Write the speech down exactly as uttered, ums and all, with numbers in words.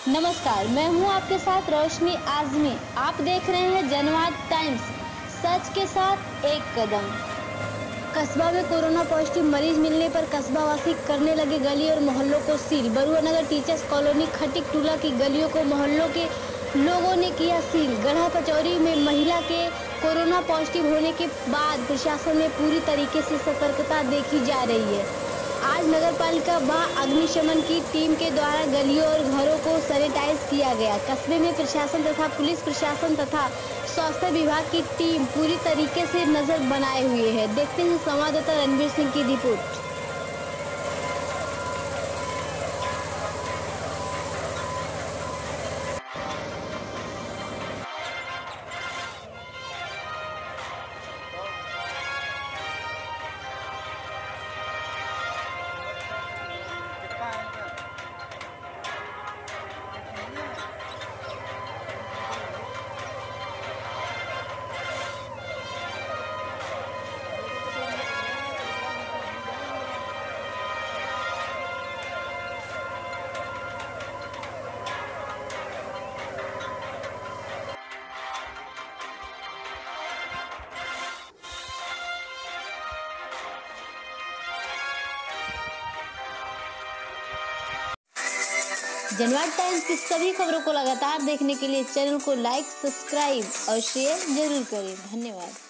नमस्कार, मैं हूं आपके साथ रोशनी आजमी। आप देख रहे हैं जनवाद टाइम्स, सच के साथ एक कदम। कस्बा में कोरोना पॉजिटिव मरीज मिलने पर कस्बा वासी करने लगे गली और मोहल्लों को सील। बरुआ नगर टीचर्स कॉलोनी खटिक टूला की गलियों को मोहल्लों के लोगों ने किया सील। गढ़ा पचौरी में महिला के कोरोना पॉजिटिव होने के बाद प्रशासन में पूरी तरीके से सतर्कता देखी जा रही है। आज नगर पालिका व अग्निशमन की टीम के द्वारा गलियों और घरों को सैनिटाइज किया गया। कस्बे में प्रशासन तथा पुलिस प्रशासन तथा स्वास्थ्य विभाग की टीम पूरी तरीके से नजर बनाए हुए है। देखते हैं संवाददाता रणवीर सिंह की रिपोर्ट। जनवाद टाइम्स की सभी खबरों को लगातार देखने के लिए चैनल को लाइक, सब्सक्राइब और शेयर जरूर करें। धन्यवाद।